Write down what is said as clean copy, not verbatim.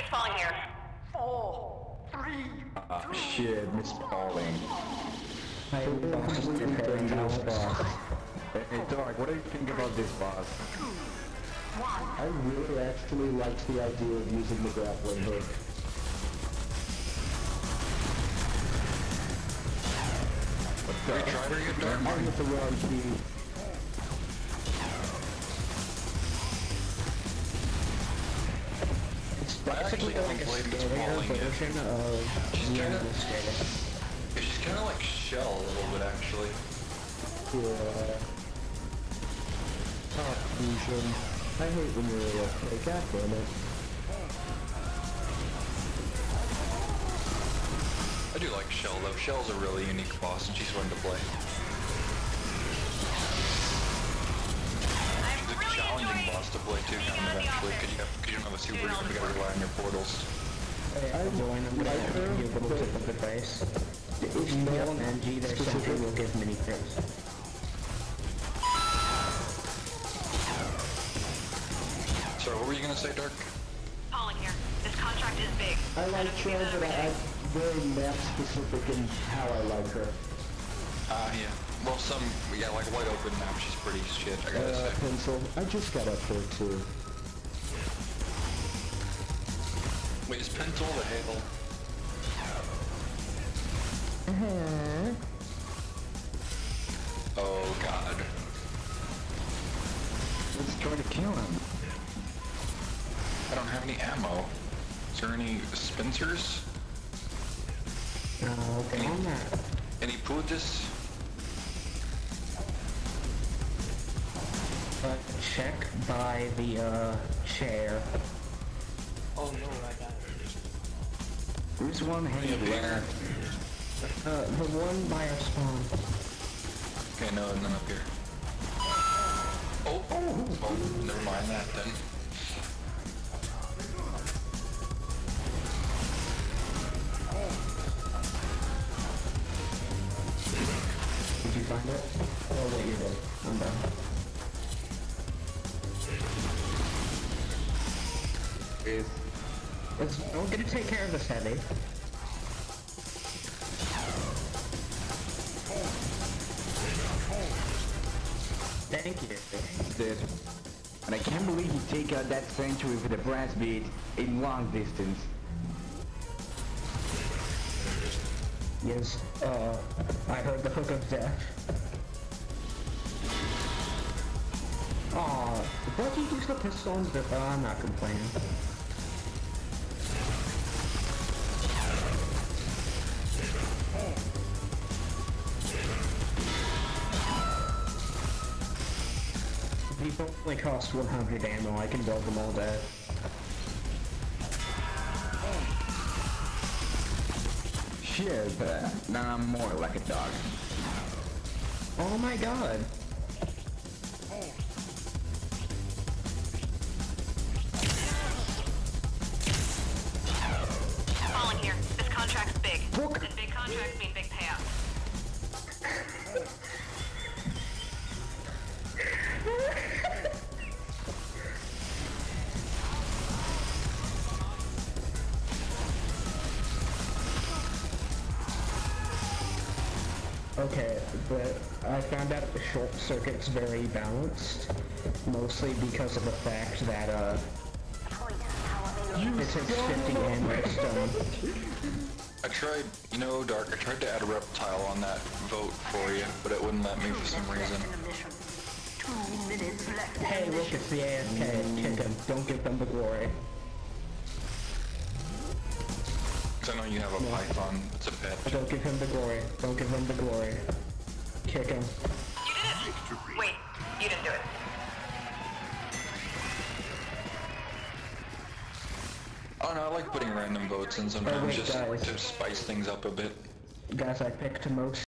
falling here. 4, 3, 2, Shit, Miss Pauling. I completely dangerous boss. Hey, Dark, what do you think about this boss? 2, 1. I really actually liked the idea of using the grappling hook. Have you tried her yet, Dark? I'm with the wrong key. I actually haven't played Miss Pauling yet. Version of She's kinda... Skater. Yeah, she's kinda like Shell a little bit, actually. Yeah. Oh, fusion. I hate when you're AFK, god damn it. I do like Shell, though. Shell's a really unique boss, and she's fun to play. She's a challenging boss to play, too, kind of, actually, because you don't have a super, you gotta rely on your portals. I join them, but I have you able to tip of the dice. If you have an NG, there's something will give mini crits. Sorry, what were you gonna say, Dark? Falling here. This contract is big. I like Shell, but I'm very map specific in how I like her. Yeah. Well, yeah, like Wide Open map, she's pretty shit, I gotta say. Pencil. I just got up there too. Wait, is Pencil the Hazel? Oh, God. Let's try to kill him. I don't have any ammo. Is there any Spencers? Okay. Any Pudis? Check by the, chair. Oh no, I got it. There's one hanging there. The one by our spawn. Okay, no, and then up here. Oh, never mind that then. Did you find it? Oh wait, you're dead. I'm done. I'm gonna take care of this heavy. Thank you. Dead. And I can't believe he take out that sanctuary with a brass bead in long distance. Yes, I heard the hook of death. Aw, what did you use the pistol on the... I'm not complaining. These only cost 100 ammo, I can build them all day. Shit, now I'm more like a dog. Oh my god! Falling here. This contract's big. Book. And big contracts mean big payouts. Okay, but I found out the short circuit's very balanced, mostly because of the fact that, it takes 50 ammo to stun. I tried, you know, Dark, I tried to add a reptile on that vote for you, but it wouldn't let me for some reason. 2 minutes left. Hey, look, it's the AFK. Kick him. Don't give them the glory. Because I know you have a python, it's a pet. Don't give him the glory. Don't give him the glory. Kick him. You did it! Wait, you didn't do it. Oh no, I like putting random votes in sometimes wait, just guys. to spice things up a bit. Guys, I picked most